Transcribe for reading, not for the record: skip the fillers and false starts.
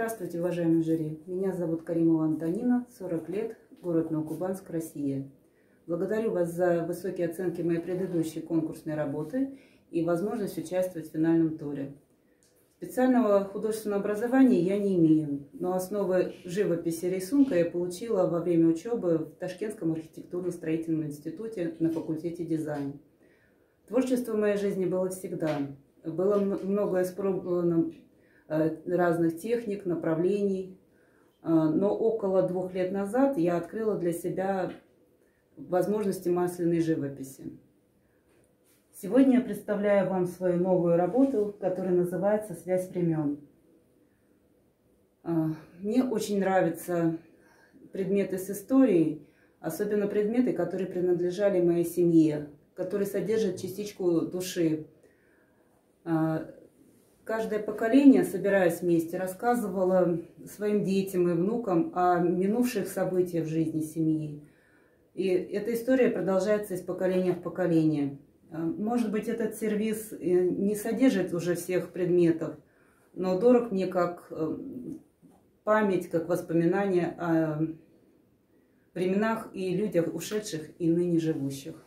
Здравствуйте, уважаемый жюри. Меня зовут Каримова Антонина, 40 лет, город Новокубанск, Россия. Благодарю вас за высокие оценки моей предыдущей конкурсной работы и возможность участвовать в финальном туре. Специального художественного образования я не имею, но основы живописи и рисунка я получила во время учебы в Ташкентском архитектурно-строительном институте на факультете дизайна. Творчество в моей жизни было всегда. Было много испробовано разных техник, направлений, но около 2 лет назад я открыла для себя возможности масляной живописи. Сегодня я представляю вам свою новую работу, которая называется «Связь времен». Мне очень нравятся предметы с историей, особенно предметы, которые принадлежали моей семье, которые содержат частичку души. Каждое поколение, собираясь вместе, рассказывало своим детям и внукам о минувших событиях в жизни семьи. И эта история продолжается из поколения в поколение. Может быть, этот сервиз не содержит уже всех предметов, но дорог мне как память, как воспоминание о временах и людях, ушедших и ныне живущих.